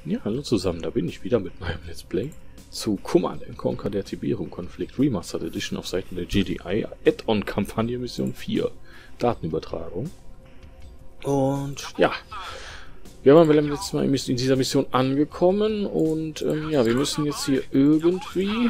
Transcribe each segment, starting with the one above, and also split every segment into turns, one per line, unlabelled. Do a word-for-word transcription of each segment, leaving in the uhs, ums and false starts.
Ja, hallo zusammen, da bin ich wieder mit meinem Let's Play zu Command and Conquer der Tiberium-Konflikt Remastered Edition auf Seiten der G D I Add-on-Kampagne Mission vier Datenübertragung. Und ja, wir waren beim letzten Mal in dieser Mission angekommen und ähm, ja, wir müssen jetzt hier irgendwie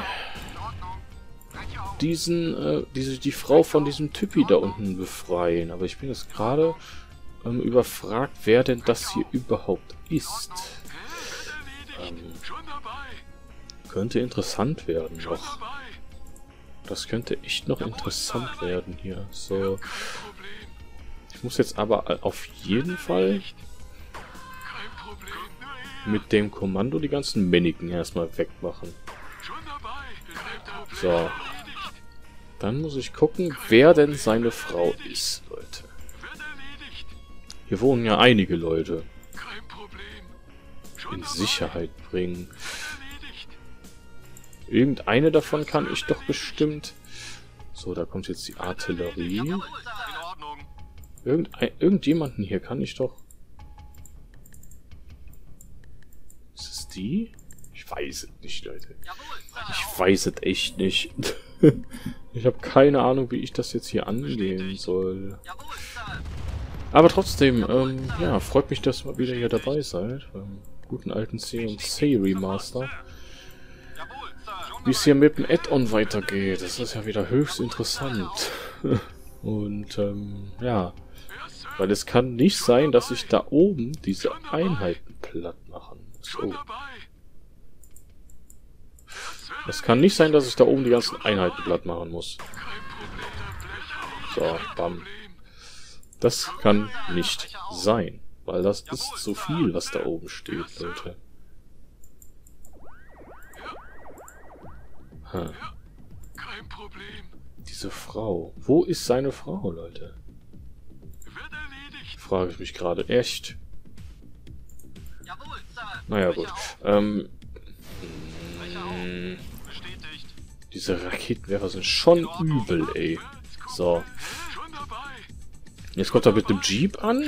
diesen, äh, diese, die Frau von diesem Typi da unten befreien. Aber ich bin jetzt gerade ähm, überfragt, wer denn das hier überhaupt ist. Ähm, könnte interessant werden noch. Das könnte echt noch interessant werden hier. So. Ich muss jetzt aber auf jeden Fall mit dem Kommando die ganzen Männchen erstmal wegmachen. So. Dann muss ich gucken, wer denn seine Frau ist, Leute. Hier wohnen ja einige Leute. In Sicherheit bringen. Irgendeine davon kann ich doch bestimmt... So, da kommt jetzt die Artillerie. Irgendein, irgendjemanden hier kann ich doch... Ist es die? Ich weiß es nicht, Leute. Ich weiß es echt nicht. Ich habe keine Ahnung, wie ich das jetzt hier angehen soll. Aber trotzdem, ähm, ja, freut mich, dass ihr wieder hier dabei seid. Beim guten alten C und C Remaster. Wie es hier mit dem Add-on weitergeht, das ist ja wieder höchst interessant. Und, ähm, ja. Weil es kann nicht sein, dass ich da oben diese Einheiten platt machen muss. Oh. Es kann nicht sein, dass ich da oben die ganzen Einheiten platt machen muss. So, bam. Das kann nicht sein. Weil das ist zu viel, was da oben steht, Leute. Hm. Diese Frau. Wo ist seine Frau, Leute? Frage ich mich gerade. Echt? Naja, gut. Ähm... Mh, diese Raketenwerfer sind schon übel, ey. So. Jetzt kommt er mit dem Jeep an.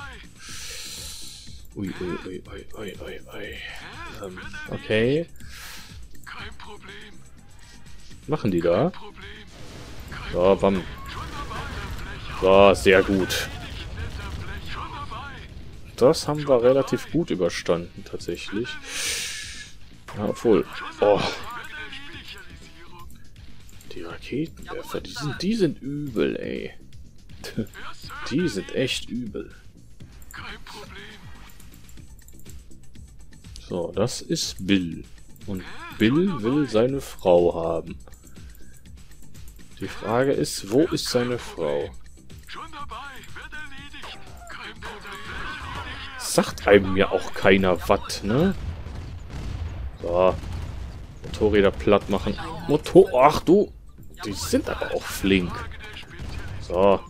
Ui, ui, ui, ui, ui, ui, ui. Ähm, okay. Machen die da? So, bam. So, sehr gut. Das haben wir relativ gut überstanden, tatsächlich. Ja, obwohl... Oh. Die Raketenwerfer, die sind, die sind übel, ey. Die sind echt übel. So, das ist Bill. Und Bill will seine Frau haben. Die Frage ist, wo ist seine Frau? Sagt einem ja auch keiner was, ne? So. Motorräder platt machen. Motor... Ach du! Die sind aber auch flink. So.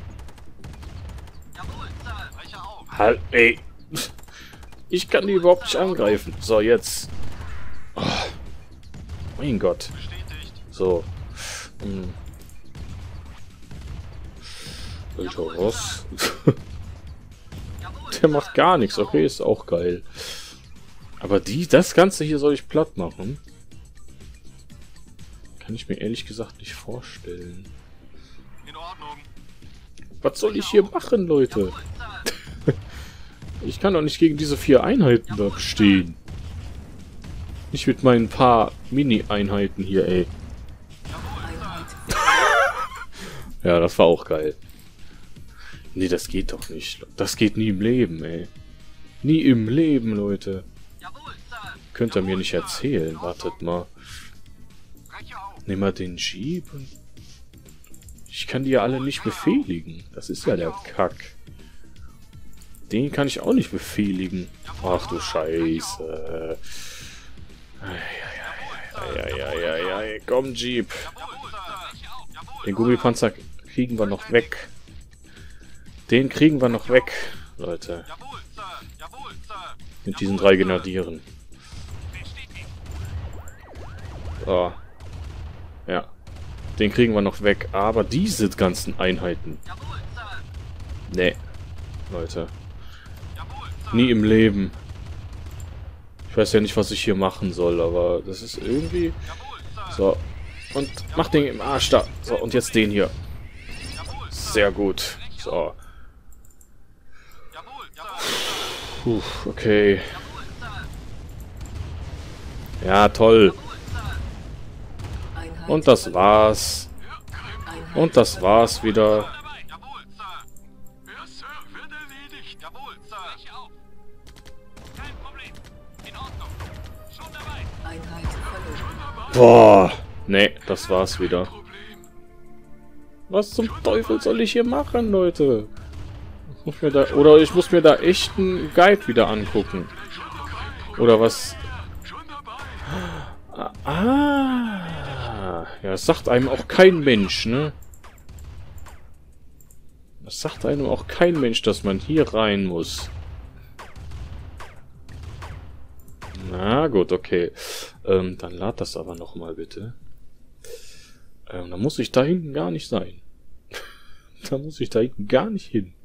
Halt, ey. Ich kann die überhaupt nicht angreifen. So, jetzt. Oh. Mein Gott. So. Hm. Alter Ross. Der macht gar nichts. Okay, ist auch geil. Aber die, das Ganze hier soll ich platt machen. Kann ich mir ehrlich gesagt nicht vorstellen. Was soll ich hier machen, Leute? Ich kann doch nicht gegen diese vier Einheiten da bestehen. Nicht mit meinen paar Mini-Einheiten hier, ey. Ja, das war auch geil. Nee, das geht doch nicht. Das geht nie im Leben, ey. Nie im Leben, Leute. Könnt ihr mir nicht erzählen. Wartet mal. Nehmen wir den Jeep. Ich kann die ja alle nicht befehligen. Das ist ja der Kack. Den kann ich auch nicht befehligen. Ach du Scheiße. Eieieiei. Komm, Jeep. Den Gummipanzer kriegen wir noch weg. Den kriegen wir noch weg, Leute. Mit diesen drei Grenadieren. So. Ja. Den kriegen wir noch weg. Aber diese ganzen Einheiten. Nee. Leute. Nie im Leben. Ich weiß ja nicht, was ich hier machen soll, aber das ist irgendwie... So. Und mach den im Arsch da. So, und jetzt den hier. Sehr gut. So. Puh, okay. Ja, toll. Und das war's. Und das war's wieder. Boah. Nee, das war's wieder. Was zum Teufel soll ich hier machen, Leute? Ich muss mir da, oder ich muss mir da echt einen Guide wieder angucken. Oder was? Ah. Ja, das sagt einem auch kein Mensch, ne? Das sagt einem auch kein Mensch, dass man hier rein muss. Na gut, okay. Ähm, dann lad das aber nochmal bitte. Ähm, da muss ich da hinten gar nicht sein. Da muss ich da hinten gar nicht hin.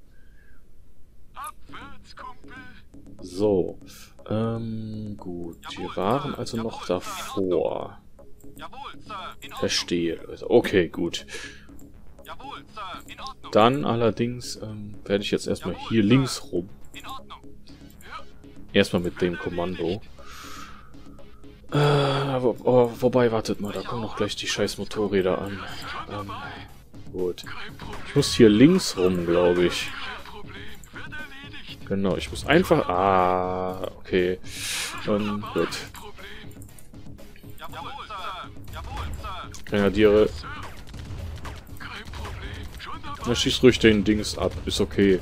So. Ähm, gut. Wir waren also noch davor. Verstehe. Also, okay, gut. Dann allerdings ähm, werde ich jetzt erstmal hier links rum. Erstmal mit dem Kommando. Äh, wo, oh, wobei, wartet mal, da kommen noch gleich die scheiß Motorräder an. Ähm, gut. Ich muss hier links rum, glaube ich. Genau, ich muss einfach... Ah, okay. Ähm, gut. Grenadiere. Na, schieß ruhig den Dings ab, ist okay.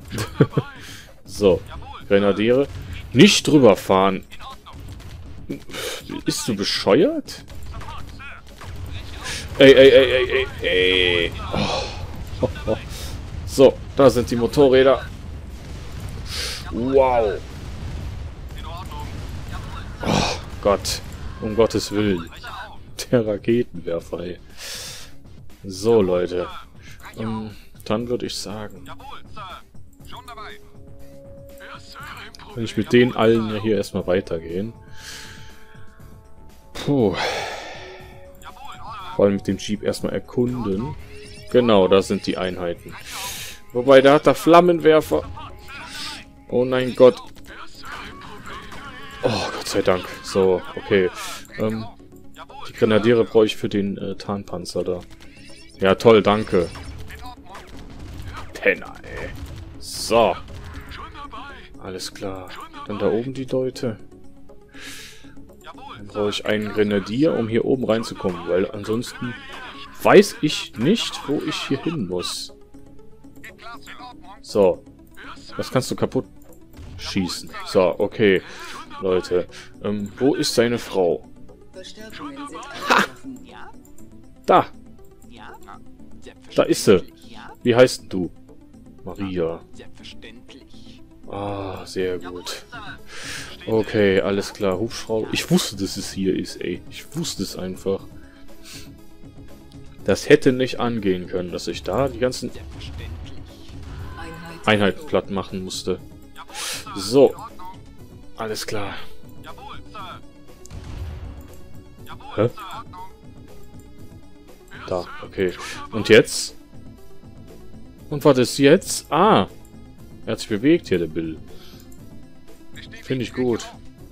So, Grenadiere. Nicht drüber fahren. Bist du bescheuert? Ey, ey, ey, ey, ey, ey. Oh. Oh, oh. So, da sind die Motorräder. Wow. Oh Gott. Um Gottes Willen. Der Raketenwerfer, ey. So, Leute. Um, dann würde ich sagen... Wenn ich mit denen allen ja hier erstmal weitergehen. Puh. Vor allem mit dem Jeep erstmal erkunden. Genau, da sind die Einheiten. Wobei, da hat der Flammenwerfer. Oh nein Gott. Oh, Gott sei Dank. So, okay. Ähm, die Grenadiere brauche ich für den äh, Tarnpanzer da. Ja, toll, danke. Penner, ey. So. Alles klar. Dann da oben die Leute. Dann brauche ich einen Grenadier, um hier oben reinzukommen, weil ansonsten weiß ich nicht, wo ich hier hin muss. So. Das kannst du kaputt schießen. So, okay. Leute. Ähm, wo ist seine Frau? Ha! Da! Da ist sie. Wie heißt du? Maria. Ah, sehr gut. Okay, alles klar. Hubschrauber. Ich wusste, dass es hier ist, ey. Ich wusste es einfach. Das hätte nicht angehen können, dass ich da die ganzen Einheiten platt machen musste. So. Alles klar. Hä? Da, okay. Und jetzt? Und was ist jetzt? Ah! Er hat sich bewegt hier, der Bill. Finde ich gut.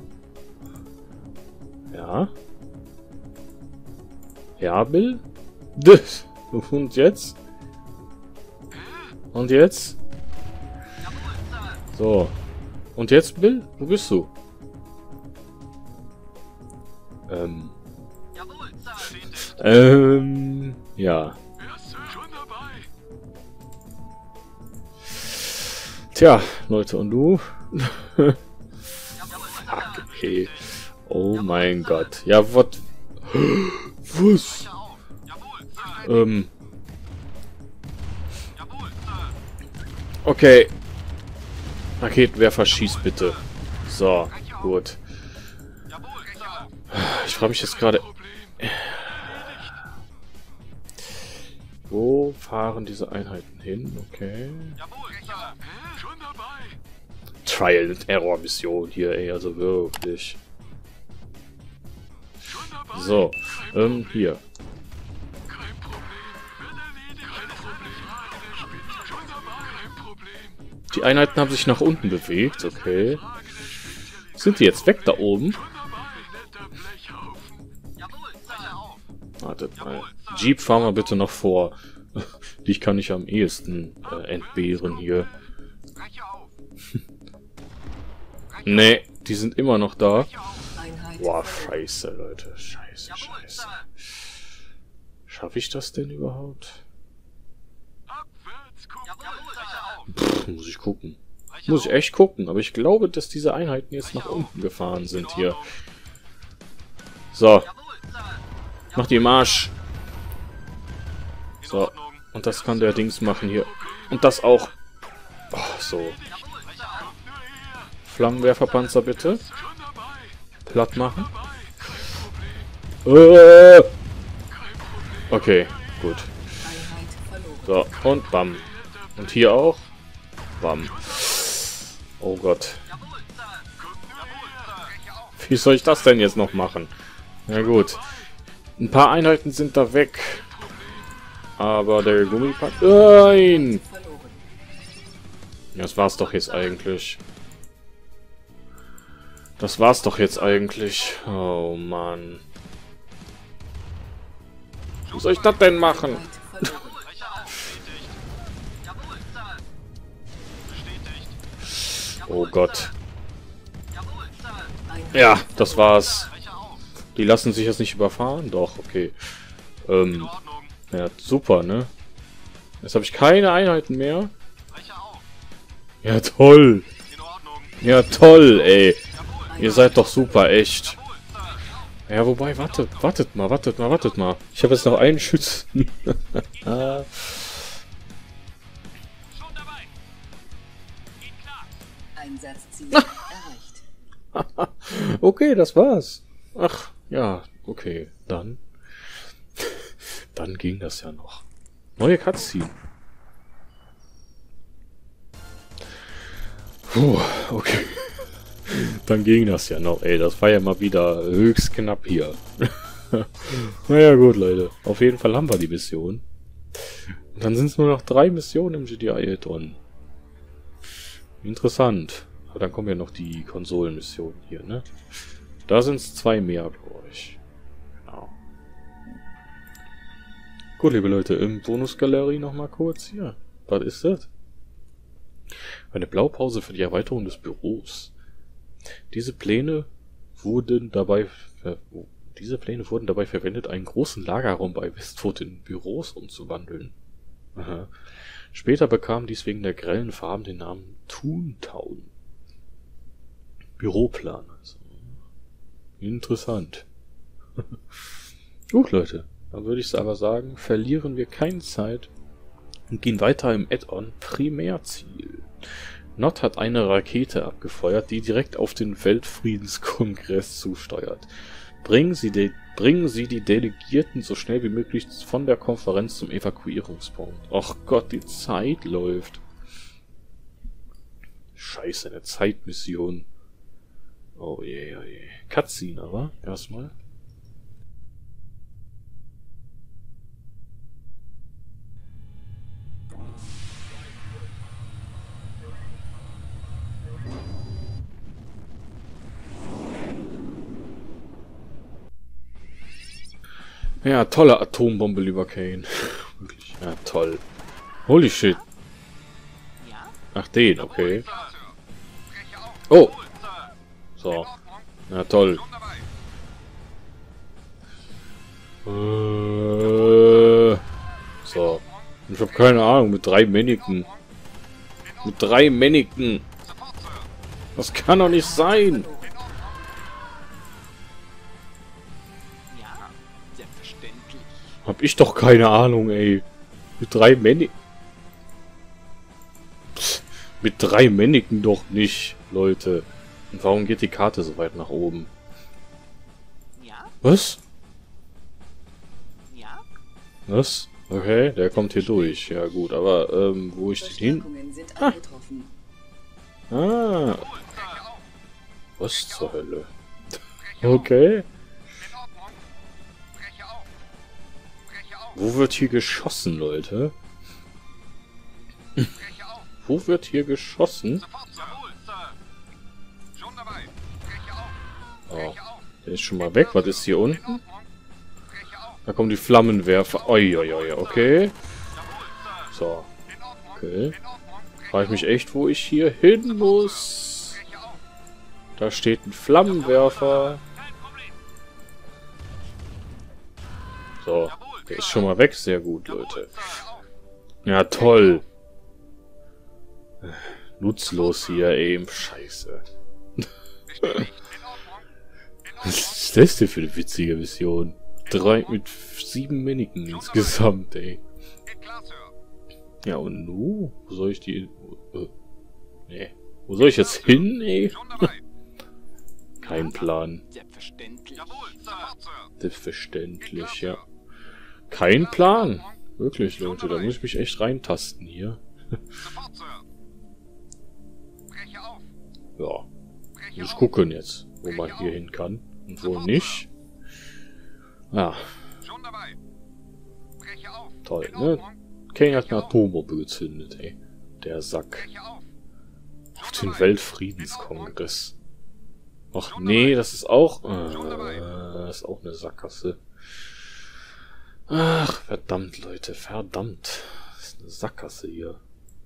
Ja. Ja, Bill? Und jetzt? Und jetzt? So. Und jetzt, Bill? Wo bist du? Ähm. Ähm. Ja. Tja, Leute, und du? Fuck, ey. Oh mein Gott. Ja, was? Was? Ähm. Okay. Raketenwerfer, schieß bitte. So, gut. Ich frage mich jetzt gerade... Wo fahren diese Einheiten hin? Okay. Trial and Error Mission hier, ey, also wirklich. So, ähm, hier. Die Einheiten haben sich nach unten bewegt, okay. Sind die jetzt weg da oben? Wartet mal. Jeep, fahr mal bitte noch vor. Dich kann ich am ehesten äh, entbehren hier. Nee, die sind immer noch da. Boah, scheiße, Leute. Scheiße, scheiße. Schaffe ich das denn überhaupt? Pff, muss ich gucken. Muss ich echt gucken. Aber ich glaube, dass diese Einheiten jetzt nach unten gefahren sind hier. So. Mach die Marsch. So. Und das kann der Dings machen hier. Und das auch. Oh, so. Flammenwerferpanzer bitte. Platt machen. Äh. Okay, gut. So, und bam. Und hier auch. Bam. Oh Gott. Wie soll ich das denn jetzt noch machen? Na gut. Ein paar Einheiten sind da weg. Aber der Gummipack... Nein! Das war's doch jetzt eigentlich. Das war's doch jetzt eigentlich. Oh Mann. Wie soll ich das denn machen? Oh Gott. Ja, das war's. Die lassen sich jetzt nicht überfahren? Doch, okay. Ähm, ja, super, ne? Jetzt habe ich keine Einheiten mehr. Ja, toll. Ja, toll, ey. Ihr seid doch super, echt. Ja, wobei, wartet, wartet mal, wartet mal, wartet mal. Ich habe jetzt noch einen Schützen. Okay, das war's. Ach, ja, okay, dann. Dann ging das ja noch. Neue Cutscene. Puh, okay. Dann ging das ja noch. Ey, das war ja mal wieder höchst knapp hier. Naja, gut, Leute. Auf jeden Fall haben wir die Mission. Und dann sind es nur noch drei Missionen im G T I-Add-on. Interessant. Aber dann kommen ja noch die Konsolenmissionen hier, ne? Da sind es zwei mehr, glaube ich. Genau. Gut, liebe Leute, im Bonusgalerie nochmal kurz hier. Was ist das? Eine Blaupause für die Erweiterung des Büros. Diese Pläne wurden dabei ver diese Pläne wurden dabei verwendet, einen großen Lagerraum bei Westwood in Büros umzuwandeln. Aha. Später bekam dies wegen der grellen Farben den Namen Toontown. Büroplan also. Interessant. Gut, Leute. Dann würde ich aber sagen, verlieren wir keine Zeit und gehen weiter im Add-on Primärziel. Nod hat eine Rakete abgefeuert, die direkt auf den Weltfriedenskongress zusteuert. Bringen Sie, die, bringen Sie die Delegierten so schnell wie möglich von der Konferenz zum Evakuierungspunkt. Och Gott, die Zeit läuft. Scheiße, eine Zeitmission. Oh je, oh je. Cutscene aber, erstmal. Ja, tolle Atombombe, lieber Kane. Wirklich, ja, toll. Holy shit. Ach, den, okay. Oh! So. Ja, toll. Äh, so. Ich habe keine Ahnung, mit drei Männchen. Mit drei Männchen. Das kann doch nicht sein. Hab ich doch keine Ahnung, ey. Mit drei Männchen. Mit drei Männchen doch nicht, Leute. Und warum geht die Karte so weit nach oben? Was? Was? Okay, der kommt hier durch. Ja gut, aber ähm, wo ich den hin... Ah. ah. Was zur Hölle? Okay. Wo wird hier geschossen, Leute? Wo wird hier geschossen? Oh, der ist schon mal weg. Was ist hier unten? Da kommen die Flammenwerfer. Oi, oi, oi, okay. So. Okay. Frage ich mich echt, wo ich hier hin muss. Da steht ein Flammenwerfer. So. Der ist schon mal weg. Sehr gut, Leute. Ja, toll. Nutzlos hier eben. Scheiße. Was ist das denn für eine witzige Mission? Drei mit sieben Miniken insgesamt, ey. Ja, und nu? Wo soll ich die... Äh, nee. Wo soll ich jetzt hin, ey? Kein Plan. Selbstverständlich, ja. Kein Plan. Wirklich, Leute, da muss ich mich echt reintasten hier. Ja. Muss gucken jetzt, wo man hier hin kann und wo nicht. Ja. Toll, ne? Kane hat eine Atombombe gezündet, ey. Der Sack. Auf den Weltfriedenskongress. Ach nee, das ist auch... Äh, das ist auch eine Sackgasse. Ach, verdammt, Leute, verdammt. Das ist eine Sackgasse hier.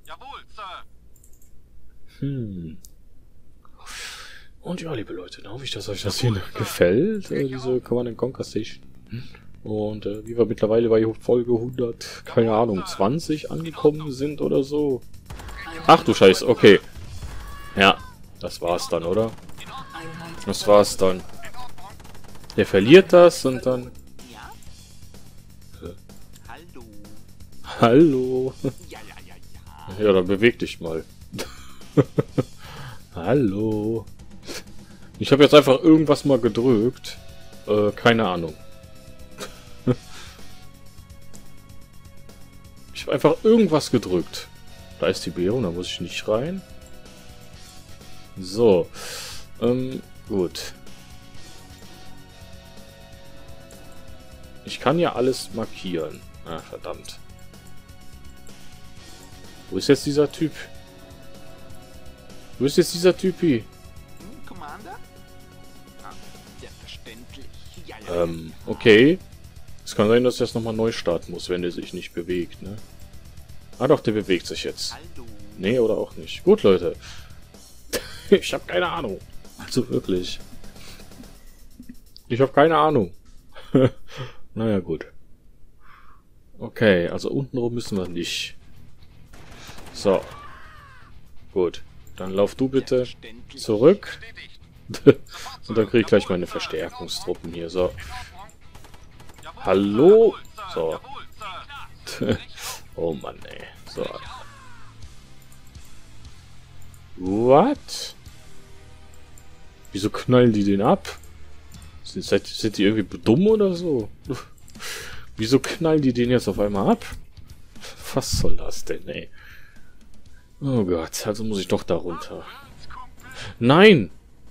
Hm. Und ja, liebe Leute, dann hoffe ich, dass euch das hier gefällt, äh, diese Command and Conquer Station. Und äh, wie wir mittlerweile bei Folge hundert, keine Ahnung, zwanzig angekommen sind oder so. Ach du Scheiße, okay. Ja, das war's dann, oder? Das war's dann. Der verliert das und dann... Äh. Hallo. Ja, dann beweg dich mal. Hallo. Ich habe jetzt einfach irgendwas mal gedrückt. Äh, keine Ahnung. Ich habe einfach irgendwas gedrückt. Da ist die Beere, da muss ich nicht rein. So. Ähm, gut. Ich kann ja alles markieren. Ah, verdammt. Wo ist jetzt dieser Typ? Wo ist jetzt dieser Typi? Ähm, okay. Es kann sein, dass ich das nochmal neu starten muss, wenn der sich nicht bewegt, ne? Ah doch, der bewegt sich jetzt. Nee, oder auch nicht. Gut, Leute. Ich habe keine Ahnung. Also wirklich. Ich habe keine Ahnung. Naja, gut. Okay, also untenrum müssen wir nicht. So. Gut. Dann lauf du bitte zurück. Und dann kriege ich gleich meine Verstärkungstruppen hier. So. Hallo? So. Oh Mann, ey. So. What? Wieso knallen die den ab? Sind, sind die irgendwie dumm oder so? Wieso knallen die den jetzt auf einmal ab? Was soll das denn, ey? Oh Gott, also muss ich doch da runter. Nein!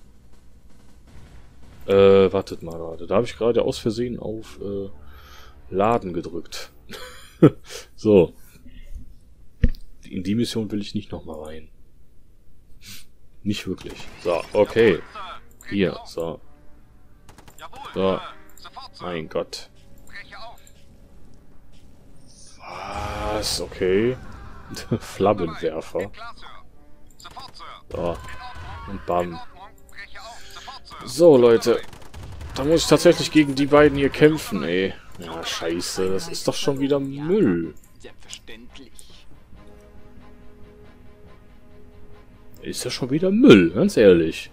Äh, wartet mal gerade. Da habe ich gerade aus Versehen auf äh, Laden gedrückt. So. In die Mission will ich nicht nochmal rein. Nicht wirklich. So, okay. Hier, so. So. Mein Gott. Was? Okay. Flammenwerfer. So. Und bam. So, Leute. Da muss ich tatsächlich gegen die beiden hier kämpfen, ey. Ja, scheiße. Das ist doch schon wieder Müll. Ist ja schon wieder Müll, ganz ehrlich.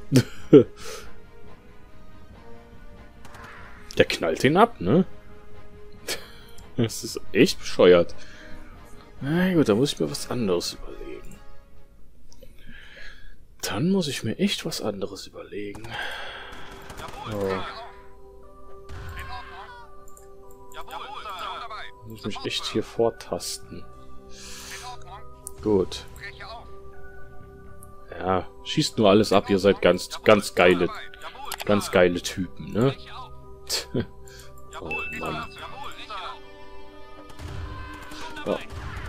Der knallt ihn ab, ne? Das ist echt bescheuert. Na gut, da muss ich mir was anderes überlegen. Dann muss ich mir echt was anderes überlegen. Oh. Muss mich echt hier vortasten. Gut. Ja, schießt nur alles ab, ihr seid ganz, ganz geile, ganz geile Typen, ne? Oh Mann. Ja.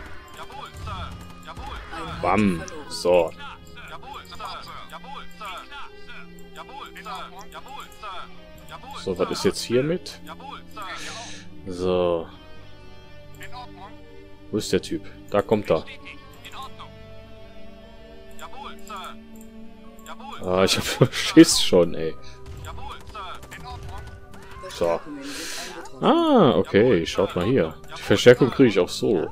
Bam. So. So, was ist jetzt hier mit? So. Wo ist der Typ? Da kommt er. Ah, ich hab Schiss schon, ey. So. Ah, okay. Schaut mal hier. Die Verstärkung kriege ich auch so.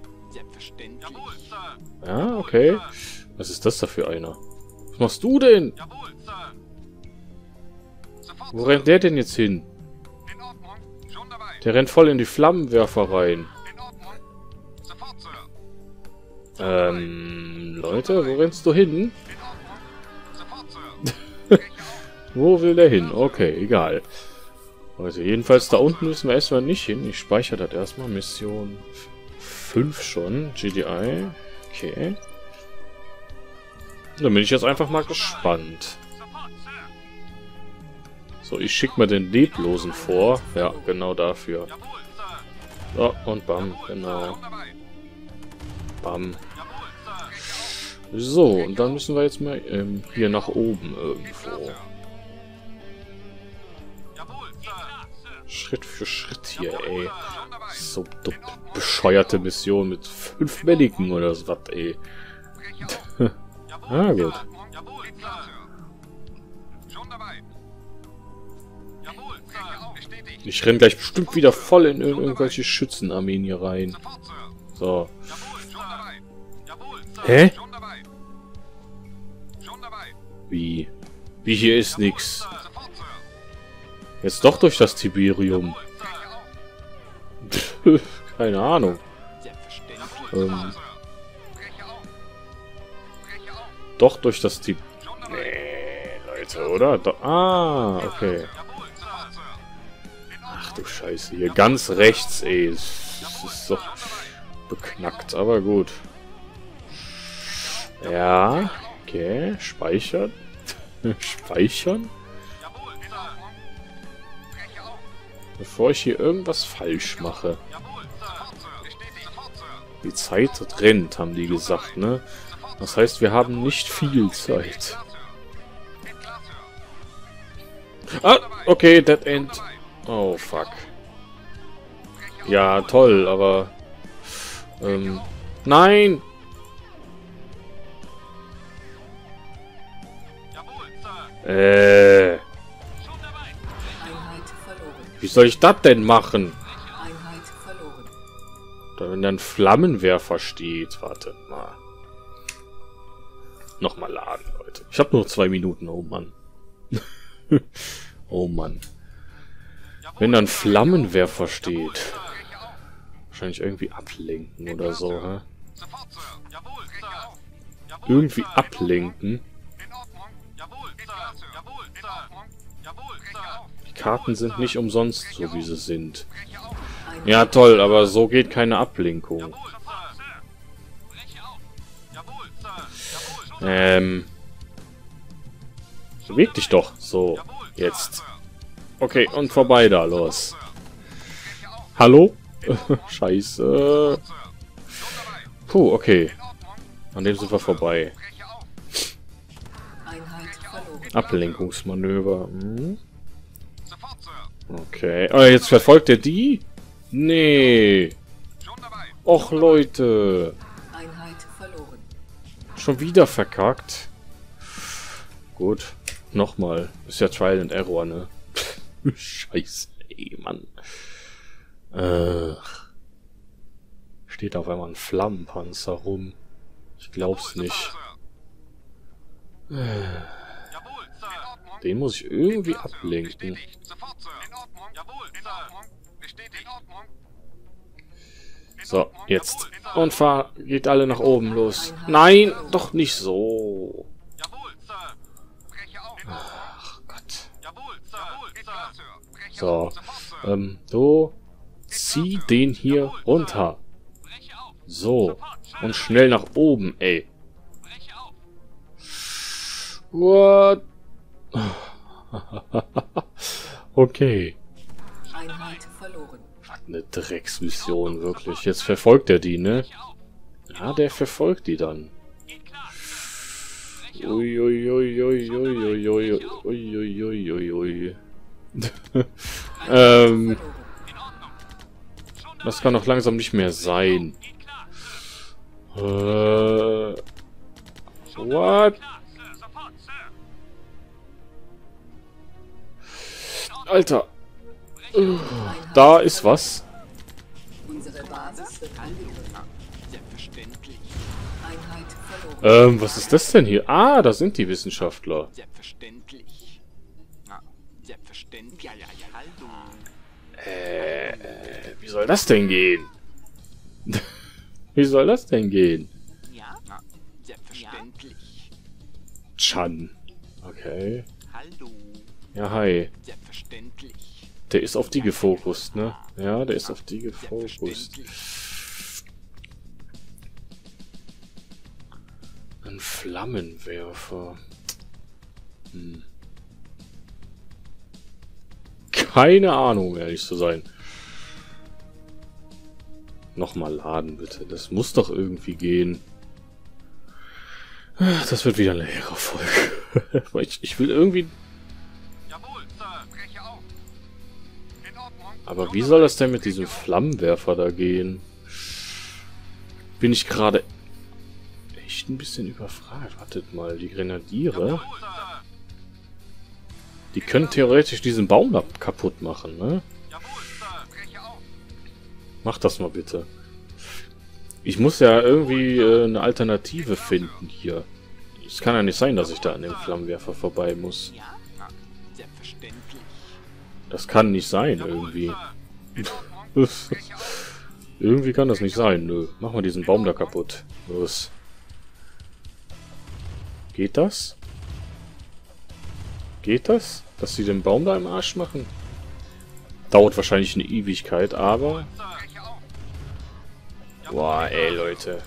Ja, okay. Was ist das da für einer? Was machst du denn? Wo rennt der denn jetzt hin? Der rennt voll in die Flammenwerfer rein. Ähm, Leute, wo rennst du hin? Wo will der hin? Okay, egal. Also jedenfalls da unten müssen wir erstmal nicht hin. Ich speichere das erstmal. Mission fünf schon. G D I. Okay. Dann bin ich jetzt einfach mal gespannt. So, ich schicke mal den Leblosen vor. Ja, genau dafür. So, und bam, genau. Bam. So, und dann müssen wir jetzt mal ähm, hier nach oben irgendwo. Schritt für Schritt hier, ey. So be bescheuerte Mission mit fünf Mediken oder so was, ey. Ah, gut. Ich renn gleich bestimmt wieder voll in irgendwelche Schützenarmeen hier rein. So. Hä? Wie? Wie, hier ist nix. Jetzt doch durch das Tiberium. Keine Ahnung. Ähm. Doch durch das Tiberium. Nee, Leute, oder? Do ah, okay. Ach du Scheiße, hier ganz rechts, ey. Das ist doch beknackt, aber gut. Ja, okay, speichern. Speichern. Bevor ich hier irgendwas falsch mache. Die Zeit rennt, haben die gesagt, ne? Das heißt, wir haben nicht viel Zeit. Ah, okay, Dead End. Oh, fuck. Ja, toll, aber... Ähm, nein! Äh... Wie soll ich das denn machen? Wenn dann Flammenwerfer steht. Warte mal. Nochmal laden, Leute. Ich habe nur zwei Minuten. Oh Mann. Oh Mann. Wenn dann Flammenwerfer steht. Wahrscheinlich irgendwie ablenken oder so. Hä? Irgendwie ablenken. Die Karten sind nicht umsonst so, wie sie sind. Ja, toll, aber so geht keine Ablenkung. Ähm. Beweg dich doch. So, jetzt. Okay, und vorbei da, los. Hallo? Scheiße. Puh, okay. An dem sind wir vorbei. Ablenkungsmanöver. Hm. Okay. Oh, jetzt verfolgt er die? Nee. Och, Leute. Schon wieder verkackt. Gut. Nochmal. Ist ja Trial and Error, ne? Scheiße, ey, Mann. Äh. Steht auf einmal ein Flammenpanzer rum. Ich glaub's nicht. Den muss ich irgendwie ablenken. So, jetzt. Und fahr, geht alle nach oben los. Nein, doch nicht so. Ach Gott. So, ähm, du zieh den hier runter. So, und schnell nach oben, ey. What? Okay. Eine Drecksmission, wirklich. Jetzt verfolgt er die, ne? Ja, der verfolgt die dann. Uiuiuiuiuiuiuiuiuiui. ähm. Das kann doch langsam nicht mehr sein. Äh. What? Alter. Uh, da ist was. Ähm, was ist das denn hier? Ah, da sind die Wissenschaftler. Äh, wie soll das denn gehen? Wie soll das denn gehen? Chan. Okay. Ja, hi. Der ist auf die gefokust, ne? Ja, der ist auf die gefokust. Ein Flammenwerfer. Hm. Keine Ahnung, um ehrlich zu sein. Nochmal laden, bitte. Das muss doch irgendwie gehen. Das wird wieder eine leere Folge. ich, ich will irgendwie... Aber wie soll das denn mit diesem Flammenwerfer da gehen? Bin ich gerade echt ein bisschen überfragt. Wartet mal, die Grenadiere... Die können theoretisch diesen Baum da kaputt machen, ne? Mach das mal bitte. Ich muss ja irgendwie äh, eine Alternative finden hier. Es kann ja nicht sein, dass ich da an dem Flammenwerfer vorbei muss. Das kann nicht sein, irgendwie. Irgendwie kann das nicht sein. Nö. Mach mal diesen Baum da kaputt. Los. Geht das? Geht das? Dass sie den Baum da im Arsch machen? Dauert wahrscheinlich eine Ewigkeit, aber... Boah, ey, Leute.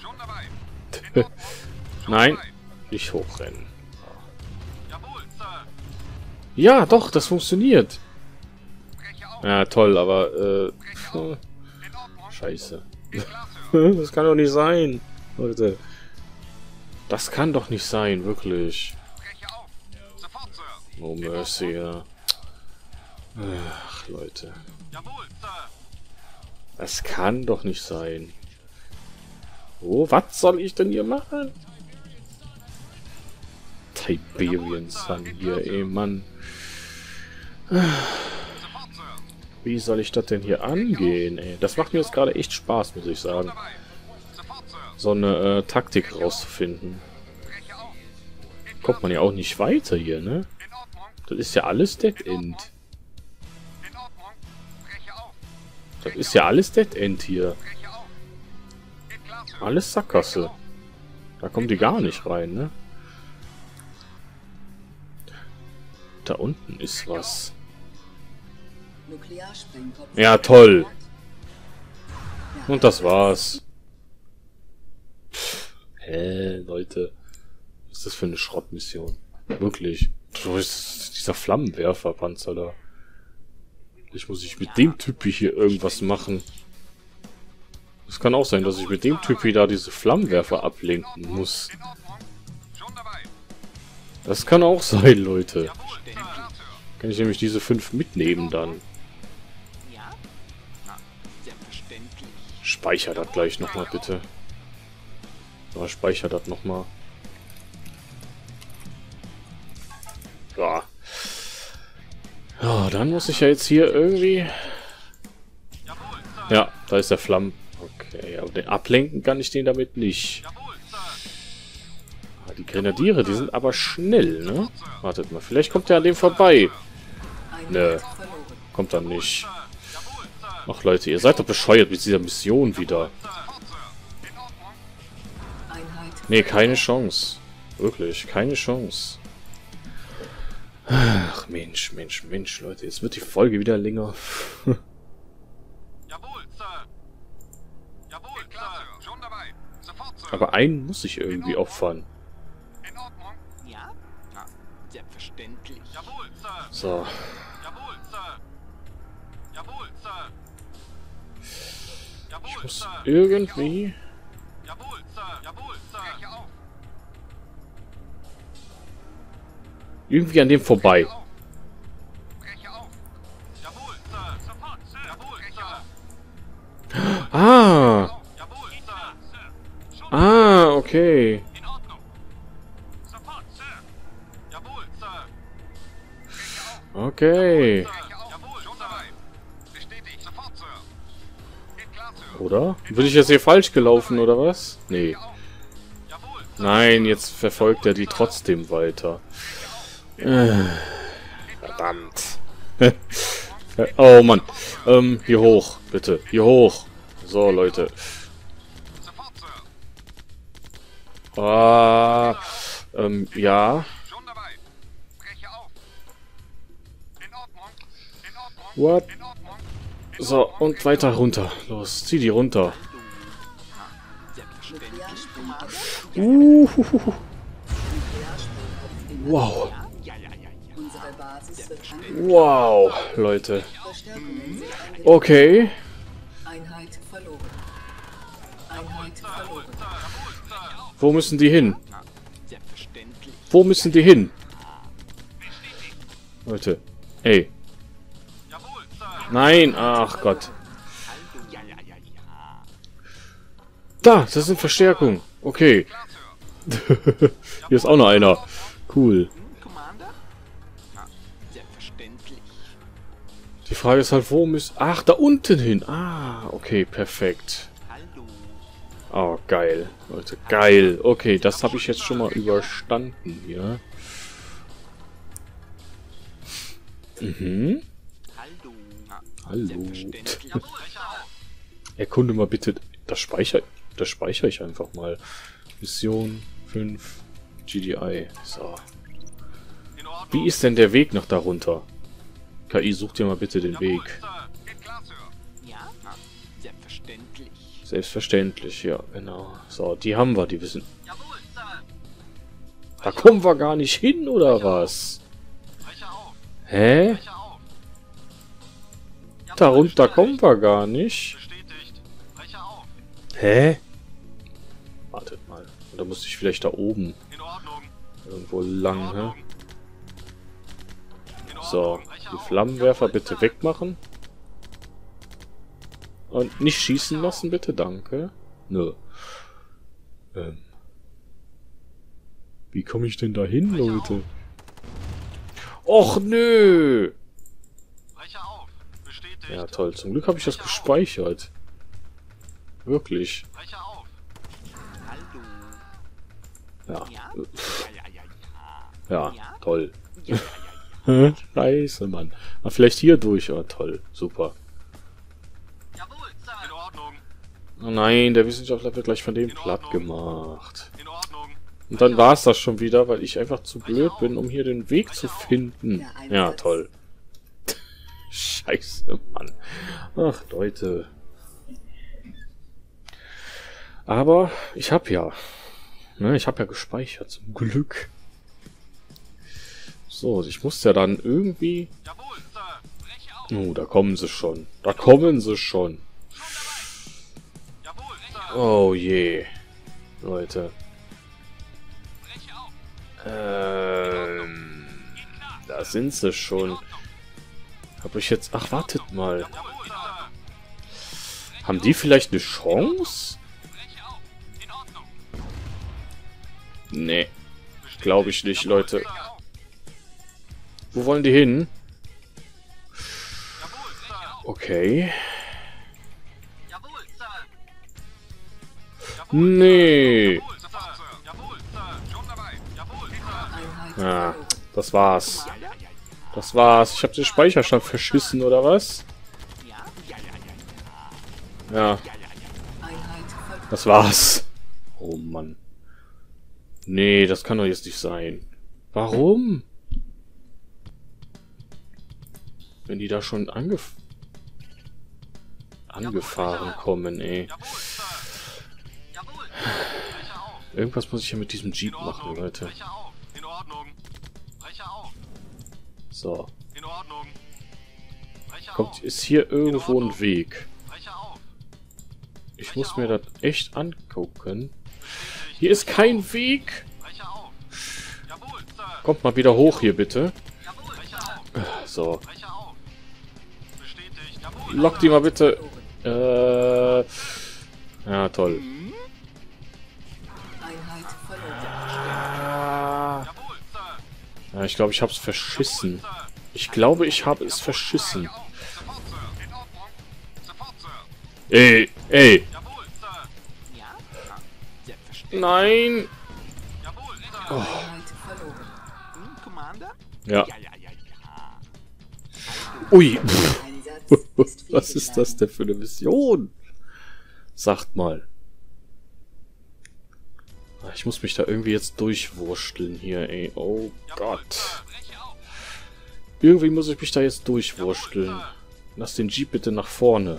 Nein, nicht hochrennen. Ja, doch, das funktioniert. Ja, toll, aber... Äh, scheiße. Das kann doch nicht sein, Leute. Das kann doch nicht sein, wirklich. Oh, Mercy, ja. Ach, Leute. Das kann doch nicht sein. Oh, was soll ich denn hier machen? Tiberian Sun hier, ey, Mann. Wie soll ich das denn hier angehen, ey? Das macht mir jetzt gerade echt Spaß, muss ich sagen. So eine äh, Taktik rauszufinden. Kommt man ja auch nicht weiter hier, ne? Das ist ja alles Dead End. Das ist ja alles Dead End hier. Alles Sackgasse. Da kommt die gar nicht rein, ne? Da unten ist was. Ja, toll. Und das war's. Pff, hä, Leute. Was ist das für eine Schrottmission? Wirklich. Wo ist dieser Flammenwerferpanzer da? Ich muss ich mit dem Typi hier irgendwas machen. Es kann auch sein, dass ich mit dem Typi da diese Flammenwerfer ablenken muss. Das kann auch sein, Leute. Kann ich nämlich diese fünf mitnehmen dann. Speicher das gleich nochmal, bitte. Ja, speicher das nochmal. Ja. Ja, dann muss ich ja jetzt hier irgendwie... Ja, da ist der Flammen. Okay, aber den ablenken kann ich den damit nicht. Ah, die Grenadiere, die sind aber schnell, ne? Wartet mal, vielleicht kommt der an dem vorbei. Nö, kommt dann nicht. Ach Leute, ihr seid doch bescheuert mit dieser Mission wieder. Nee, keine Chance. Wirklich, keine Chance. Ach, Mensch, Mensch, Mensch, Leute. Jetzt wird die Folge wieder länger. Aber einen muss ich irgendwie opfern. So. Ich muss irgendwie... Irgendwie an dem vorbei. Ah! Ah, okay. Okay. Oder? Bin ich jetzt hier falsch gelaufen, oder was? Nee. Nein, jetzt verfolgt er die trotzdem weiter. Äh, verdammt. Oh Mann. Ähm, hier hoch, bitte. Hier hoch. So, Leute. Ah, ähm, ja. What? So, und weiter runter. Los, zieh die runter. Uh, wow. Wow, Leute. Okay. Wo müssen die hin? Wo müssen die hin? Leute. Ey. Nein, ach Gott. Da, das sind Verstärkungen. Okay. Hier ist auch noch einer. Cool. Die Frage ist halt, wo müssen... Ach, da unten hin. Ah, okay, perfekt. Oh, geil. Leute, geil. Okay, das habe ich jetzt schon mal überstanden hier. Mhm. Hallo. Erkunde mal bitte... Das speichere das speichere ich einfach mal. Mission fünf G D I. So. Wie ist denn der Weg nach darunter? K I, such dir mal bitte den Weg. Selbstverständlich, ja, genau. So, die haben wir, die wissen... Da kommen wir gar nicht hin, oder was? Hä? Darunter kommen wir gar nicht. Hä? Wartet mal. Oder muss ich vielleicht da oben irgendwo lang, hä? So, die Flammenwerfer bitte wegmachen. Und nicht schießen lassen, bitte, danke. Nö. Ähm. Wie komme ich denn da hin, Leute? Och, nö! Ja, toll. Zum Glück habe ich das gespeichert. Wirklich. Ja. Ja, toll. Scheiße, Mann. Ah, vielleicht hier durch. Oh, toll. Super. Oh nein, der Wissenschaftler wird gleich von dem platt gemacht. Und dann war es das schon wieder, weil ich einfach zu blöd bin, um hier den Weg zu finden. Ja, toll. Scheiße, Mann. Ach, Leute. Aber ich hab ja. Ne, ich hab ja gespeichert, zum Glück. So, ich muss ja dann irgendwie... Oh, da kommen sie schon. Da kommen sie schon. Oh je. Leute. Ähm... Da sind sie schon. Hab ich jetzt... Ach, wartet mal. Haben die vielleicht eine Chance? Nee. Glaube ich nicht, Leute. Wo wollen die hin? Okay. Nee. Ja, das war's. Das war's. Ich habe den Speicherstand verschissen, oder was? Ja. Das war's. Oh Mann. Nee, das kann doch jetzt nicht sein. Warum? Wenn die da schon angef angefahren kommen, ey. Irgendwas muss ich ja mit diesem Jeep machen, Leute. So. Kommt, ist hier irgendwo ein Weg? Ich muss mir das echt angucken. Hier ist kein Weg. Kommt mal wieder hoch hier, bitte. So. Lock die mal bitte. Äh, ja, toll. Ja, ich glaube, ich habe es verschissen. Ich glaube, ich habe es verschissen. Ey, ey. Nein. Oh. Ja. Ui. Was ist das denn für eine Mission? Sagt mal. Ich muss mich da irgendwie jetzt durchwursteln hier, ey. Oh Gott. Irgendwie muss ich mich da jetzt durchwursteln. Lass den Jeep bitte nach vorne.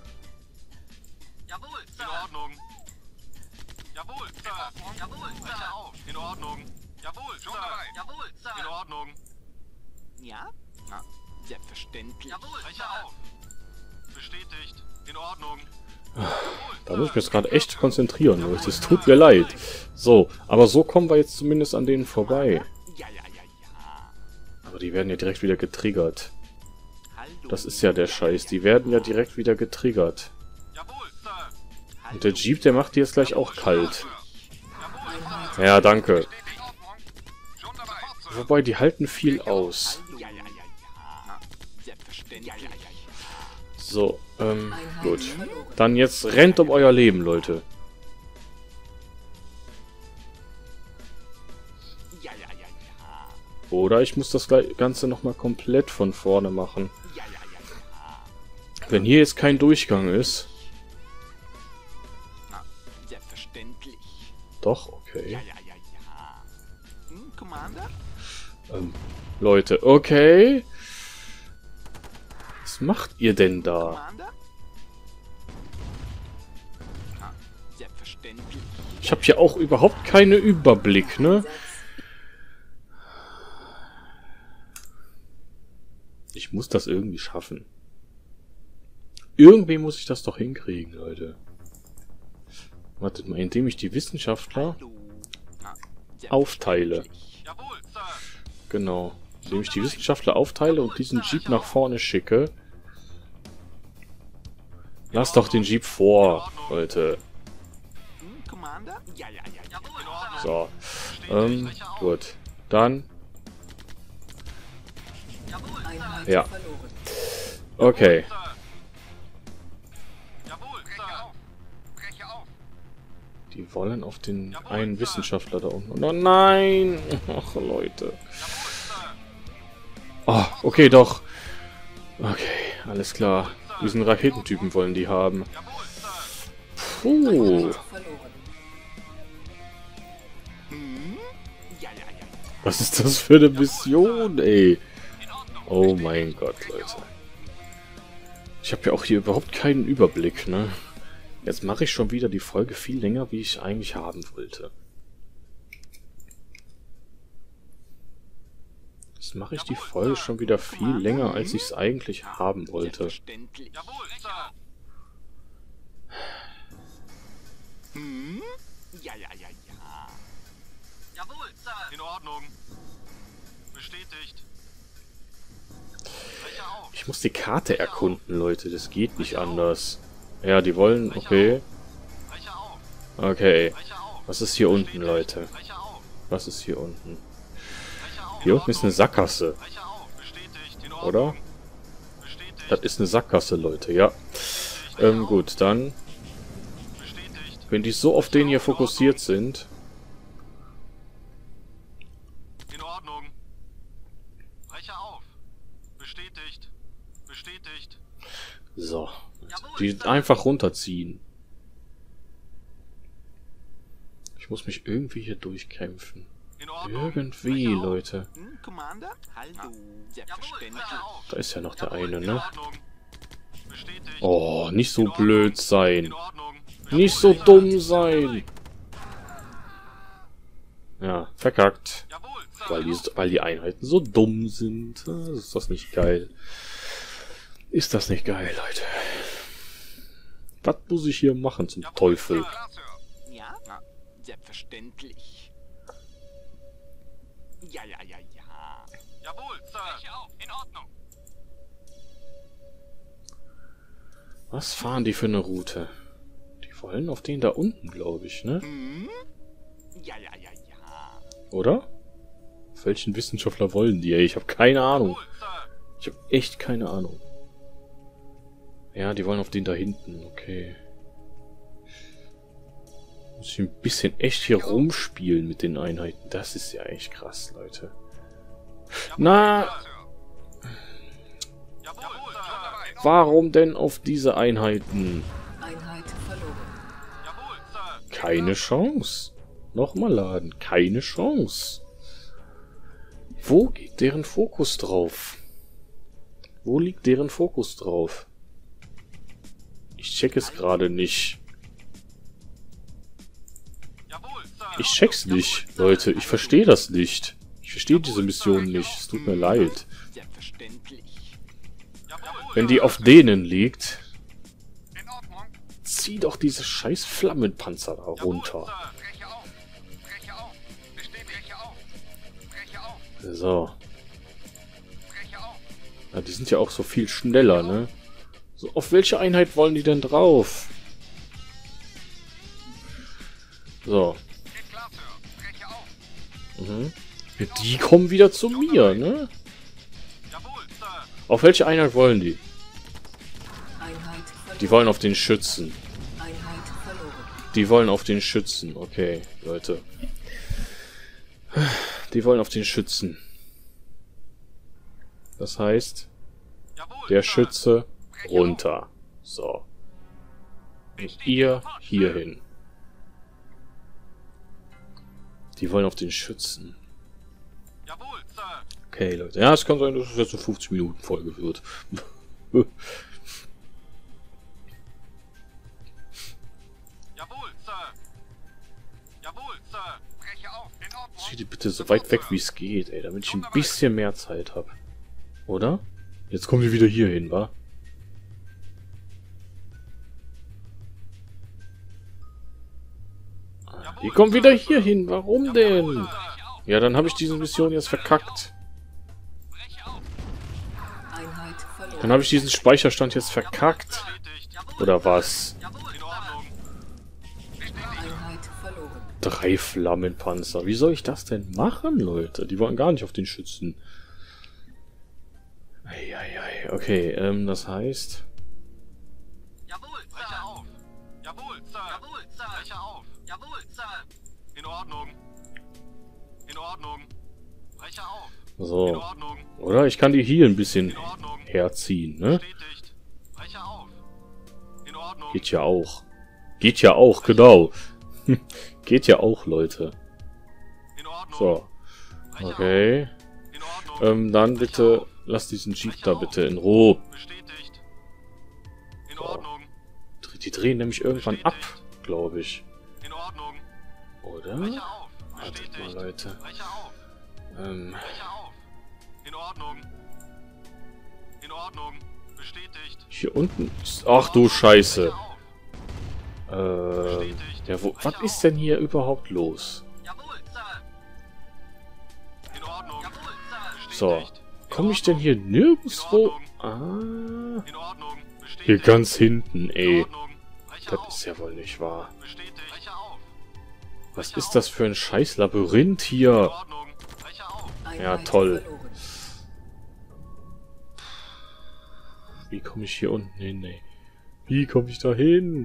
In Ordnung. Jawohl, Sir. Jawohl, Sir. In Ordnung. Jawohl, Sir. Jawohl, Sir. In Ordnung.
Ja? Na, selbstverständlich.
Jawohl, Brecher auf. Bestätigt. In Ordnung.
Da muss ich mich jetzt gerade echt konzentrieren, Leute. Es tut mir leid. So, aber so kommen wir jetzt zumindest an denen vorbei.
Ja, ja, ja, ja.
Aber die werden ja direkt wieder getriggert. Das ist ja der Scheiß. Die werden ja direkt wieder getriggert.
Jawohl, Sir.
Und der Jeep, der macht die jetzt gleich auch kalt. Ja, danke.
Schon dabei.
Wobei, die halten viel aus.
Ja, ja, ja, ja. Na, selbstverständlich. Ja, ja, ja, ja.
So, ähm, gut. Dann jetzt rennt um euer Leben, Leute.
Ja, ja, ja, ja.
Oder ich muss das Ganze nochmal komplett von vorne machen.
Ja, ja, ja, ja.
Wenn hier jetzt kein Durchgang ist.
Na, selbstverständlich.
Doch, okay.
Ja, ja, ja, ja. Hm, Commander?
Ähm, Leute, okay. Was macht ihr denn da?
Commander? Na, selbstverständlich.
Ich habe hier auch überhaupt keinen Überblick, ne? Ich muss das irgendwie schaffen. Irgendwie muss ich das doch hinkriegen, Leute. Wartet mal, indem ich die Wissenschaftler
Hallo. Na,
aufteile.
Jawohl, Sir.
Genau. Indem ich die Wissenschaftler aufteile und diesen Jeep nach vorne schicke. Lass doch den Jeep vor, Leute.
Hm, Commander? Ja, ja, ja, ja.
In Ordnung.
So. Ähm, gut. Dann. Ja. Okay.
Sir. Jawohl, Sir. Breche auf.
Die wollen auf den einen Wissenschaftler da unten. Oh nein! Ach, Leute. Oh, okay, doch. Okay, alles klar. Diesen Raketentypen wollen die haben. Puh.
Hm? Ja, ja, ja, ja.
Was ist das für eine Mission, ey? Oh mein Gott, Leute. Ich habe ja auch hier überhaupt keinen Überblick, ne? Jetzt mache ich schon wieder die Folge viel länger, wie ich eigentlich haben wollte. Jetzt mache ich die Folge schon wieder viel länger, als ich es eigentlich haben wollte.
Selbstverständlich.
Jawohl, Sir.
Hm? Ja, ja, ja, ja.
Jawohl, Sir. In Ordnung. Bestätigt. Brecher auf.
Ich muss die Karte erkunden, Leute. Das geht nicht anders. Ja, die wollen... Okay.
Brecher auf.
Okay.
Brecher auf.
Was ist hier unten, Leute?
Brecher auf.
Was ist hier unten?
Brecher auf.
Hier unten ist eine Sackgasse,
Brecher auf. Bestätigt. In Ordnung.
oder?
Bestätigt.
Das ist eine Sackgasse, Leute, ja. Ähm, gut, dann...
Bestätigt.
Wenn die so auf den hier fokussiert sind...
In Ordnung. Brecher auf. Bestätigt. Bestätigt.
So. Die einfach runterziehen. Ich muss mich irgendwie hier durchkämpfen.
In Ordnung.
Irgendwie,
Brecher auf.
Leute.
Hm, Commander? Hallo. Selbstverständlich.
Brecher auf.
Da ist ja noch der eine,
In
ne?
Ordnung. Bestätigt.
Oh, nicht so blöd sein.
In Ordnung.
Nicht so dumm sein. Ja, verkackt.
Jawohl, Sir.
Weil die, weil die Einheiten so dumm sind. Ah, Ist das nicht geil? Ist das nicht geil, Leute? Was muss ich hier machen zum Teufel?
Klar, Sir.
Ja, na, selbstverständlich. Ja, ja, ja, ja.
Jawohl, Sir. Breche auf. In Ordnung.
Was fahren die für eine Route? Die wollen auf den da unten, glaube ich, ne?
Hm? Ja, ja, ja, ja.
Oder? Auf welchen Wissenschaftler wollen die, ey? Ich habe keine Ahnung.
Jawohl, Sir.
Ich habe echt keine Ahnung. Ja, die wollen auf den da hinten, okay. Muss ich ein bisschen echt hier rumspielen mit den Einheiten. Das ist ja echt krass, Leute. Na,
Klar, Sir. Jawohl, Sir.
warum denn auf diese Einheiten?
Einheit verloren.
Jawohl, Sir.
Keine Chance. Nochmal laden. Keine Chance. Wo geht deren Fokus drauf? Wo liegt deren Fokus drauf? Ich check es gerade nicht.
Jawohl, Sir.
Ich check's nicht, Leute. Ich verstehe das nicht. Ich verstehe diese Mission nicht. Es tut mir leid.
Selbstverständlich.
Jawohl,
Wenn die auf denen liegt,
in Ordnung.
zieh doch diese scheiß Flammenpanzer da
Jawohl,
runter.
Sir. Breche auf. Breche auf. Besteht. Breche auf. Breche auf.
So.
Breche auf.
Ja, die sind ja auch so viel schneller, ne? So, auf welche Einheit wollen die denn drauf? So.
Geht klar, Sir. Breche auf.
Mhm. Ja, die kommen wieder zu mir, ne?
Jawohl, Sir.
Auf welche Einheit wollen die?
Einheit verloren.
Die wollen auf den Schützen.
Einheit verloren.
Die wollen auf den Schützen. Okay, Leute. Die wollen auf den Schützen. Das heißt,
Jawohl,
der
Sir.
Schütze runter. So. Und ihr hier hin. Die wollen auf den Schützen.
Jawohl, Sir.
Okay, Leute. Ja, es kann sein, dass es jetzt eine fünfzig Minuten Folge wird.
Jawohl, Sir. Jawohl, Sir. Breche auf. In Ordnung.
Zieh die bitte so weit weg, wie es geht, ey, damit ich ein bisschen mehr Zeit habe. Oder? Jetzt kommen die wieder hier hin, wa? Ah, die kommen wieder hier hin. Warum denn? Ja, dann habe ich diese Mission jetzt verkackt.
Breche auf.
Einheit verloren.
Dann habe ich diesen Speicherstand jetzt verkackt.
Bestätigt.
Oder was?
Jawohl, in Ordnung.
Einheit verloren.
Drei Flammenpanzer. Wie soll ich das denn machen, Leute? Die wollen gar nicht auf den Schützen. Eieiei. Okay, ähm, das heißt...
Jawohl, Breche auf. Jawohl, Sir. Jawohl, Sir. Breche auf. Jawohl, Sir. In Ordnung. In Ordnung. Breche auf. In
So.
Ordnung.
Oder? Ich kann die hier ein bisschen
In Ordnung.
herziehen, ne?
Bestätigt. Breche auf. In Ordnung.
Geht ja auch. Geht ja auch, genau. Geht ja auch, Leute.
In Ordnung.
So.
Breche
Okay.
auf. In Ordnung.
Ähm, dann bitte... Lass diesen Jeep da bitte in Ruhe.
Bestätigt. In
So.
Ordnung.
Die drehen nämlich irgendwann ab, glaube ich.
In Ordnung.
Oder?
Breche auf.
Wartet
Bestätigt.
mal, Leute.
Breche auf.
Ähm,
Breche auf. In Ordnung. In Ordnung. Bestätigt.
hier unten ist... Ach du Scheiße.
Breche auf.
Ähm, ja, wo... Was ist denn hier überhaupt los?
Jawohl, Sir. In Ordnung. Jawohl, Sir.
So.
Bestätigt.
Komme ich denn hier nirgendwo... Ah...
In Ordnung. Bestätigt.
Hier ganz hinten,
In
ey.
Ordnung. Breche
Das
auf.
ist ja wohl nicht wahr.
Bestätigt. Breche auf.
Was ist das für ein scheiß Labyrinth
In
hier?
Ordnung. Breche auf.
Einheit
Ja, toll.
verloren.
Wie komme ich hier unten hin, ey? Wie komme ich da hin?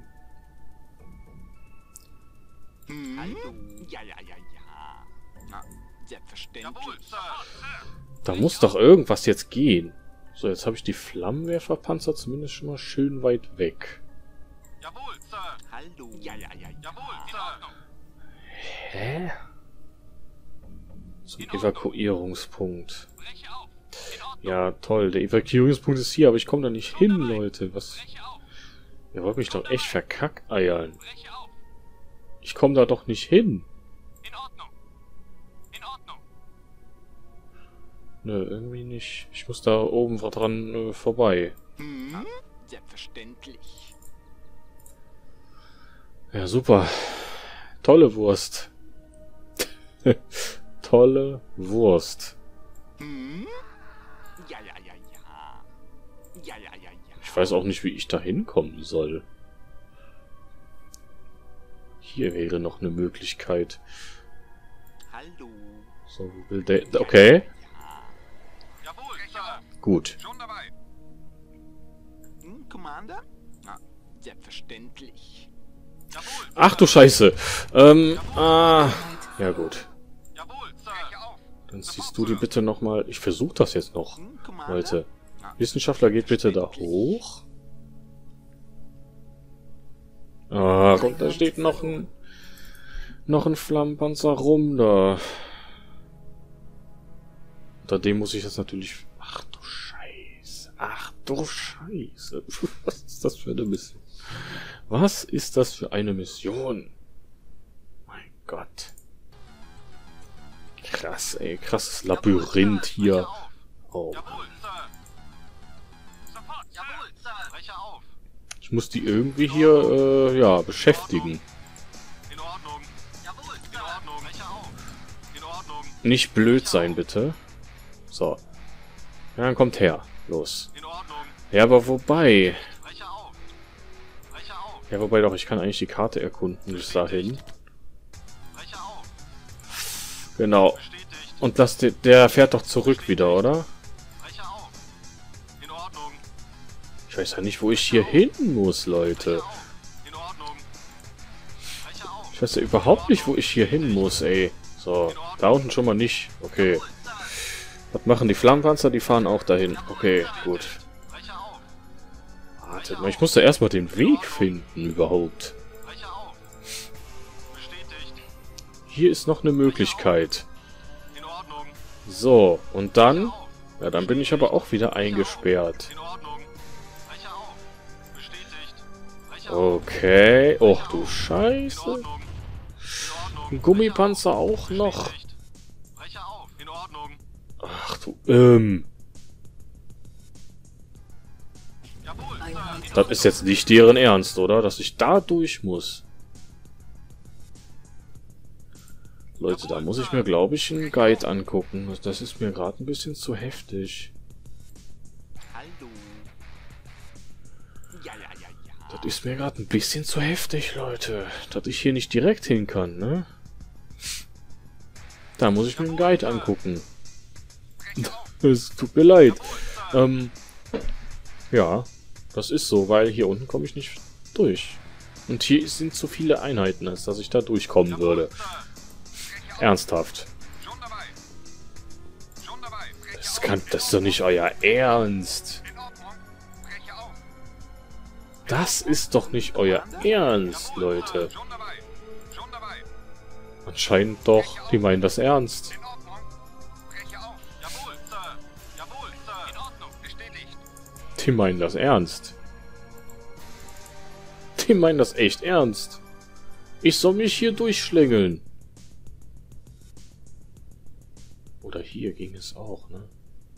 Hm? Hallo. Ja, ja, ja, ja. Na, selbstverständlich.
Jawohl, Sir.
Da muss doch irgendwas jetzt gehen. So, jetzt habe ich die Flammenwerferpanzer zumindest schon mal schön weit weg.
Jawohl, Sir.
Hallo. Ja, ja, ja, ja.
Jawohl, Sir.
Hä? Zum Evakuierungspunkt.
Breche auf. In Ordnung.
Ja, toll. Der Evakuierungspunkt ist hier, aber ich komme da nicht hin, Leute. Was?
Breche auf.
Ihr wollt mich doch echt verkackeiern.
Breche auf.
Ich komme da doch nicht hin.
In Ordnung. In Ordnung.
Nö, irgendwie nicht. Ich muss da oben dran äh, vorbei.
Hm? Selbstverständlich.
Ja, super. Tolle Wurst. Tolle Wurst.
Hm? Ja, ja, ja, ja. Ja, ja, ja, ja.
Ich weiß auch nicht, wie ich da hinkommen soll. Hier wäre noch eine Möglichkeit.
Hallo.
So, wo will der... Okay.
Jawohl, Sir.
Gut.
Schon dabei.
Hm, Commander? Ah, selbstverständlich.
Jawohl.
Ach du Scheiße. Ähm, ah... Ja gut.
Jawohl, Sir. Breche auf.
Dann ziehst du die bitte nochmal... Ich versuche das jetzt noch,
Hm, Commander?
Leute. Wissenschaftler, geht bitte da hoch. Ah, guck, da steht noch ein... Noch ein Flammenpanzer rum da. Unter dem muss ich jetzt natürlich... Ach du Scheiße. Ach du Scheiße. Was ist das für eine Mission? Was ist das für eine Mission? Mein Gott. Krass, ey. Krasses Labyrinth hier. Oh.
Jawohl, Sir. Sofort, jawohl, Sir. Breche auf.
Ich muss die irgendwie hier, äh, ja, beschäftigen.
In Ordnung. Jawohl, in Ordnung. Breche auf. In Ordnung.
Nicht blöd sein, bitte. So. Ja, dann kommt her. Los.
In Ordnung.
Ja, aber wobei...
Breche auf. Breche auf.
Ja, wobei doch, ich kann eigentlich die Karte erkunden bis dahin.
Breche auf.
Genau.
Bestätigt.
Und das, der, der fährt doch zurück wieder, oder?
Breche auf. In Ordnung.
Ich weiß ja nicht, wo ich hier hin muss, Leute.
Auf. In Ordnung. Breche auf.
Ich weiß ja überhaupt nicht, wo ich hier hin muss, ey. So, da unten schon mal nicht. Okay. Was machen die Flammenpanzer? Die fahren auch dahin. Okay, gut.
Breche auf.
Wartet mal, ich muss da erstmal den Weg finden, überhaupt.
Breche auf. Bestätigt.
Hier ist noch eine Möglichkeit.
In Ordnung.
So, und dann...
Auf.
Ja, dann bin ich aber auch wieder eingesperrt.
In Ordnung. Breche auf. Bestätigt. Breche auf.
Okay. Och du
In
Scheiße.
Ordnung. In Ordnung.
Ein Gummipanzer auch noch.
Bestätigt. Breche auf. In Ordnung.
Ach du... Ähm...
Jawohl,
Einheit.
Sir.
Das ist jetzt nicht deren Ernst, oder? Dass ich da durch muss. Leute, da muss ich mir, glaube ich, einen Guide angucken. Das ist mir gerade ein bisschen zu heftig.
Hallo. Ja, ja, ja, ja.
Das ist mir gerade ein bisschen zu heftig, Leute. Dass ich hier nicht direkt hin kann, ne? Da muss ich mir einen Guide angucken. Es tut mir leid. Ähm, ja, das ist so, weil hier unten komme ich nicht durch. Und hier sind zu viele Einheiten, als dass ich da durchkommen würde. Ernsthaft.
Schon dabei. Schon dabei. Breche
Das
auf.
kann, das ist doch nicht euer Ernst.
In Ordnung. Breche auf.
Das ist doch nicht euer Ernst,
Jawohl,
Leute.
Sir. Schon dabei. Schon dabei.
Anscheinend doch, die meinen das ernst.
In Ordnung. Breche auf. Jawohl, Sir. Jawohl, Sir. In Ordnung. Bestätigt.
Die meinen das ernst. Die meinen das echt ernst. Ich soll mich hier durchschlängeln. Oder hier ging es auch, ne?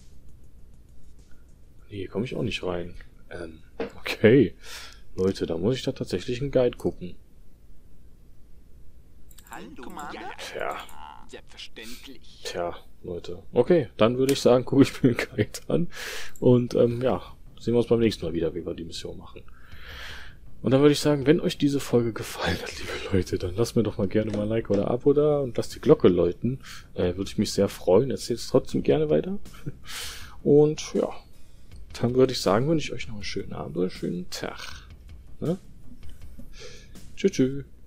Nee, hier komme ich auch nicht rein. Ähm, okay. Leute, da muss ich da tatsächlich einen Guide gucken.
Hallo, Commander? Ja, ja,
Tja,
ja. Selbstverständlich.
tja, Leute. Okay, dann würde ich sagen, gucke ich mir den Guide an. Und, ähm, ja, sehen wir uns beim nächsten Mal wieder, wie wir die Mission machen. Und dann würde ich sagen, wenn euch diese Folge gefallen hat, liebe Leute, dann lasst mir doch mal gerne mal ein Like oder ein Abo da und lasst die Glocke läuten. Äh, würde ich mich sehr freuen. Erzählt es trotzdem gerne weiter. Und ja, dann würde ich sagen, wünsche ich euch noch einen schönen Abend oder einen schönen Tag. Ne? Tschüss, tschüss.